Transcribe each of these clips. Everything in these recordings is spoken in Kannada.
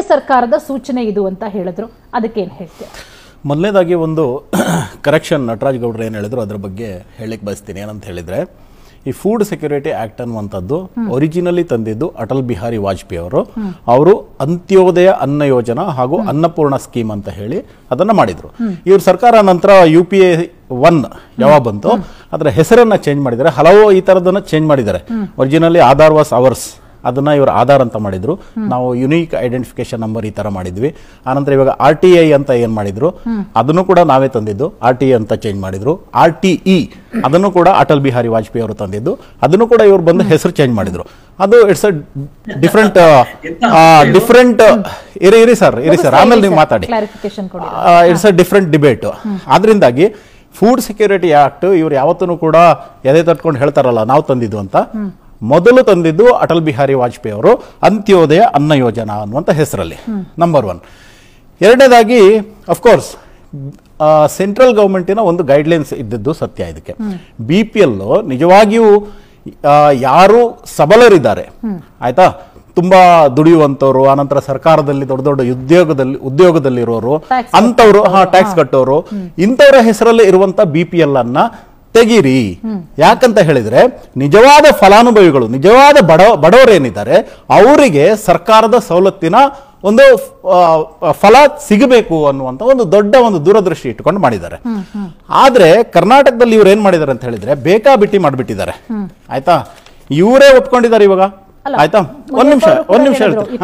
ಸರ್ಕಾರದ ಸೂಚನೆ ಇದು ಅಂತ ಹೇಳಿದ್ರು, ಅದಕ್ಕೇನು ಹೇಳ್ತೀರಾ? ಮೊದಲನೇದಾಗಿ ಒಂದು ಕರೆಕ್ಷನ್, ನಟರಾಜ್ ಗೌಡ್ರು ಏನು ಹೇಳಿದ್ರು ಅದ್ರ ಬಗ್ಗೆ ಹೇಳಲಿಕ್ಕೆ ಬಯಸ್ತೀನಿ. ಏನಂತ ಹೇಳಿದ್ರೆ, ಈ ಫುಡ್ ಸೆಕ್ಯೂರಿಟಿ ಆಕ್ಟ್ ಅನ್ನುವಂಥದ್ದು ಒರಿಜಿನಲಿ ತಂದಿದ್ದು ಅಟಲ್ ಬಿಹಾರಿ ವಾಜಪೇಯಿ ಅವರು ಅಂತ್ಯೋದಯ ಅನ್ನ ಯೋಜನಾ ಹಾಗೂ ಅನ್ನಪೂರ್ಣ ಸ್ಕೀಮ್ ಅಂತ ಹೇಳಿ ಅದನ್ನ ಮಾಡಿದ್ರು. ಇವ್ರ ಸರ್ಕಾರ ನಂತರ UPA 1 ಯಾವಾಗ ಬಂತು ಅದರ ಹೆಸರನ್ನ ಚೇಂಜ್ ಮಾಡಿದ್ದಾರೆ, ಹಲವು ಈ ತರದನ್ನ ಚೇಂಜ್ ಮಾಡಿದ್ದಾರೆ. ಒರಿಜಿನಲಿ ಆಧಾರ್ ವಾಸ್ ಅವರ್ಸ್, ಅದನ್ನ ಇವರು ಆಧಾರ್ ಅಂತ ಮಾಡಿದ್ರು, ನಾವು ಯುನೀಕ್ ಐಡೆಂಟಿಫಿಕೇಶನ್ ನಂಬರ್ ಈ ತರ ಮಾಡಿದ್ವಿ. ಆನಂತರ ಇವಾಗ RTI ಅಂತ ಏನ್ ಮಾಡಿದ್ರು ಅದನ್ನು ಕೂಡ ನಾವೇ ತಂದಿದ್ದು, RTI ಅಂತ ಚೇಂಜ್ ಮಾಡಿದ್ರು. RTE ಅದನ್ನು ಕೂಡ ಅಟಲ್ ಬಿಹಾರಿ ವಾಜಪೇಯಿ ಅವರು ತಂದಿದ್ದು, ಅದನ್ನು ಕೂಡ ಇವರು ಬಂದು ಹೆಸರು ಚೇಂಜ್ ಮಾಡಿದ್ರು. ಅದು ಇಟ್ಸ್ ಅ ಡಿಫ್ರೆಂಟ್ ಇರಿ ಸರ್ ಆಮೇಲೆ ನೀವು ಮಾತಾಡಿ. It's a different debate. ಆದ್ರಿಂದಾಗಿ ಫುಡ್ ಸೆಕ್ಯೂರಿಟಿ ಆಕ್ಟ್ ಇವ್ರು ಯಾವತ್ತೂ ಕೂಡ ಎದೆ ತಟ್ಕೊಂಡು ಹೇಳ್ತಾರಲ್ಲ ನಾವು ತಂದಿದ್ದು ಅಂತ. ಮೊದಲು ತಂದಿದ್ದು ಅಟಲ್ ಬಿಹಾರಿ ವಾಜಪೇಯಿ ಅವರು ಅಂತ್ಯೋದಯ ಅನ್ನ ಯೋಜನಾ ಅನ್ನುವಂಥ ಹೆಸರಲ್ಲಿ, ನಂಬರ್ 1. ಎರಡನೇದಾಗಿ ಅಫ್ಕೋರ್ಸ್ ಸೆಂಟ್ರಲ್ ಗವರ್ಮೆಂಟಿನ ಒಂದು ಗೈಡ್ಲೈನ್ಸ್ ಇದ್ದದ್ದು ಸತ್ಯ. ಇದಕ್ಕೆ BPL ನಿಜವಾಗಿಯೂ ಯಾರು ಸಬಲರಿದ್ದಾರೆ, ಆಯ್ತಾ, ತುಂಬಾ ದುಡಿಯುವಂತವ್ರು, ಆನಂತರ ಸರ್ಕಾರದಲ್ಲಿ ದೊಡ್ಡ ದೊಡ್ಡ ಉದ್ಯೋಗದಲ್ಲಿರೋರು, ಅಂತವ್ರು, ಟ್ಯಾಕ್ಸ್ ಕಟ್ಟೋರು, ಇಂಥವರ ಹೆಸರಲ್ಲಿ ಇರುವಂತ BPL ಅನ್ನ ತೆಗೀರಿ. ಯಾಕಂತ ಹೇಳಿದ್ರೆ ನಿಜವಾದ ಫಲಾನುಭವಿಗಳು, ನಿಜವಾದ ಬಡವರೇನಿದ್ದಾರೆ ಅವರಿಗೆ ಸರ್ಕಾರದ ಸವಲತ್ತಿನ ಒಂದು ಫಲ ಸಿಗಬೇಕು ಅನ್ನುವಂತ ಒಂದು ದೊಡ್ಡ ಒಂದು ದೂರದೃಷ್ಟಿ ಇಟ್ಟುಕೊಂಡು ಮಾಡಿದ್ದಾರೆ. ಆದ್ರೆ ಕರ್ನಾಟಕದಲ್ಲಿ ಇವ್ರು ಏನ್ ಮಾಡಿದ್ದಾರೆ ಅಂತ ಹೇಳಿದ್ರೆ ಬೇಕಾಬಿಟ್ಟಿ ಮಾಡ್ಬಿಟ್ಟಿದ್ದಾರೆ, ಆಯ್ತಾ. ಇವರೇ ಒಪ್ಕೊಂಡಿದ್ದಾರೆ ಇವಾಗ, ಆಯ್ತಾ. ಒಂದ್ ನಿಮಿಷ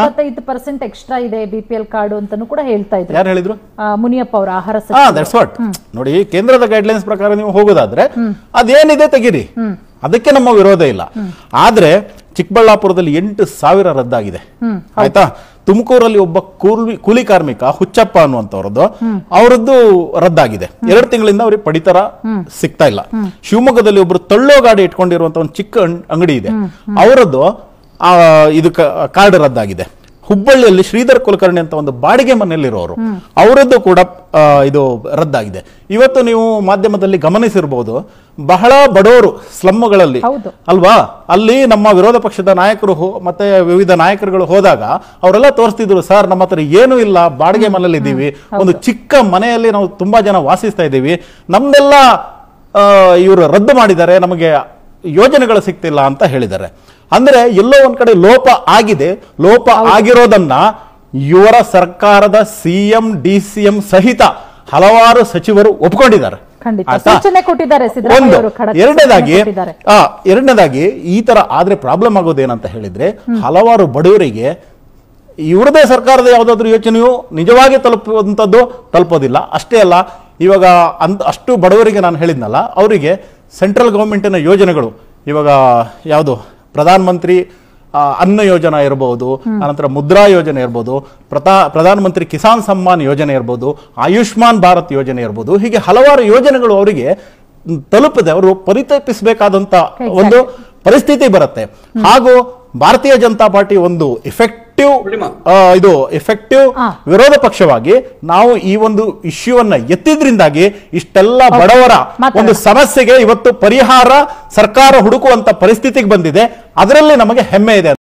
25% ಎಕ್ಸ್ಟ್ರಾ ಇದೆ BPL ಕಾರ್ಡ್ ಅಂತಾನು ಕೂಡ ಹೇಳ್ತಾ ಇದ್ರು. ಯಾರು ಹೇಳಿದ್ರು? ಮುನಿಯಪ್ಪ ಅವರ ಆಹಾರ ದಟ್ಸ್ ವಾಟ್. ನೋಡಿ, ಕೇಂದ್ರದ ಗೈಡ್ಲೈನ್ಸ್ ಪ್ರಕಾರ ನೀವು ಹೋಗೋದಾದ್ರೆ ಅದೇನಿದೆ ತೆಗೀರಿ, ಅದಕ್ಕೆ ನಮ್ಮ ವಿರೋಧ ಇಲ್ಲ. ಆದ್ರೆ ಚಿಕ್ಕಬಳ್ಳಾಪುರದಲ್ಲಿ 8,000 ರದ್ದಾಗಿದೆ, ಆಯ್ತಾ. ತುಮಕೂರಲ್ಲಿ ಒಬ್ಬ ಕೂಲಿ ಕಾರ್ಮಿಕ ಹುಚ್ಚಪ್ಪ ಅನ್ನುವಂಥವ್ರದ್ದು ಅವರದ್ದು ರದ್ದಾಗಿದೆ. 2 ತಿಂಗಳಿಂದ ಅವ್ರಿಗೆ ಪಡಿತರ ಸಿಗ್ತಾ ಇಲ್ಲ. ಶಿವಮೊಗ್ಗದಲ್ಲಿ ಒಬ್ರು ತಳ್ಳೋ ಗಾಡಿ ಇಟ್ಕೊಂಡಿರುವಂತ ಒಂದು ಚಿಕ್ಕ ಅಂಗಡಿ ಇದೆ, ಅವರದ್ದು ಇದು ಕಾರ್ಡ್ ರದ್ದಾಗಿದೆ. ಹುಬ್ಬಳ್ಳಿಯಲ್ಲಿ ಶ್ರೀಧರ್ ಕುಲಕರ್ಣಿ ಅಂತ ಒಂದು ಬಾಡಿಗೆ ಮನೆಯಲ್ಲಿರೋರು, ಅವರದ್ದು ಕೂಡ ಇದು ರದ್ದಾಗಿದೆ. ಇವತ್ತು ನೀವು ಮಾಧ್ಯಮದಲ್ಲಿ ಗಮನಿಸಿರಬಹುದು, ಬಹಳ ಬಡವರು ಸ್ಲಮ್ಗಳಲ್ಲಿ ಅಲ್ವಾ, ಅಲ್ಲಿ ನಮ್ಮ ವಿರೋಧ ಪಕ್ಷದ ನಾಯಕರು ಮತ್ತೆ ವಿವಿಧ ನಾಯಕರುಗಳು ಹೋದಾಗ ಅವರೆಲ್ಲ ತೋರಿಸ್ತಿದ್ರು, ಸರ್ ನಮ್ಮ ಹತ್ರ ಏನೂ ಇಲ್ಲ, ಬಾಡಿಗೆ ಮನೆಯಲ್ಲಿ ಇದ್ದೀವಿ, ಒಂದು ಚಿಕ್ಕ ಮನೆಯಲ್ಲಿ ನಾವು ತುಂಬಾ ಜನ ವಾಸಿಸ್ತಾ ಇದ್ದೀವಿ, ನಮ್ದೆಲ್ಲ ಇವರು ರದ್ದು ಮಾಡಿದ್ದಾರೆ, ನಮಗೆ ಯೋಜನೆಗಳು ಸಿಗ್ತಿಲ್ಲ ಅಂತ ಹೇಳಿದ್ದಾರೆ. ಅಂದ್ರೆ ಎಲ್ಲೋ ಒಂದ್ ಕಡೆ ಲೋಪ ಆಗಿದೆ. ಲೋಪ ಆಗಿರೋದನ್ನ ಇವರ ಸರ್ಕಾರದ CM DCM ಸಹಿತ ಹಲವಾರು ಸಚಿವರು ಒಪ್ಕೊಂಡಿದ್ದಾರೆ. ಎರಡನೇದಾಗಿ ಈ ತರ ಆದ್ರೆ ಪ್ರಾಬ್ಲಮ್ ಆಗೋದೇನಂತ ಹೇಳಿದ್ರೆ, ಹಲವಾರು ಬಡವರಿಗೆ ಇವರದೇ ಸರ್ಕಾರದ ಯಾವ್ದಾದ್ರು ಯೋಚನೆಯು ನಿಜವಾಗಿ ತಲುಪೋದಿಲ್ಲ. ಅಷ್ಟೇ ಅಲ್ಲ, ಇವಾಗ ಅಷ್ಟು ಬಡವರಿಗೆ ನಾನು ಹೇಳಿದ್ನಲ್ಲ, ಅವರಿಗೆ ಸೆಂಟ್ರಲ್ ಗವರ್ಮೆಂಟಿನ ಯೋಜನೆಗಳು ಇವಾಗ ಯಾವುದು ಪ್ರಧಾನ ಮಂತ್ರಿ ಅನ್ನ ಯೋಜನಾ ಇರಬಹುದು, ಅನಂತರ ಮುದ್ರಾ ಯೋಜನೆ ಇರಬಹುದು, ಪ್ರಧಾನ ಮಂತ್ರಿ ಕಿಸಾನ್ ಸಮ್ಮಾನ್ ಯೋಜನೆ ಇರಬಹುದು, ಆಯುಷ್ಮಾನ್ ಭಾರತ್ ಯೋಜನೆ ಇರಬಹುದು, ಹೀಗೆ ಹಲವಾರು ಯೋಜನೆಗಳು ಅವರಿಗೆ ತಲುಪದೆ ಅವರು ಪರಿತಪಿಸಬೇಕಾದಂತ ಒಂದು ಪರಿಸ್ಥಿತಿ ಬರುತ್ತೆ. ಹಾಗೂ ಭಾರತೀಯ ಜನತಾ ಪಾರ್ಟಿ ಒಂದು ಎಫೆಕ್ಟಿವ್ ವಿರೋಧ ಪಕ್ಷವಾಗಿ ನಾವು ಈ ಒಂದು ಇಶ್ಯೂವನ್ನ ಎತ್ತಿದ್ರಿಂದಾಗಿ ಇಷ್ಟೆಲ್ಲ ಬಡವರ ಒಂದು ಸಮಸ್ಯೆಗೆ ಇವತ್ತು ಪರಿಹಾರ ಸರ್ಕಾರ ಹುಡುಕುವಂತ ಪರಿಸ್ಥಿತಿಗೆ ಬಂದಿದೆ. ಅದರಲ್ಲಿ ನಮಗೆ ಹೆಮ್ಮೆ ಇದೆ.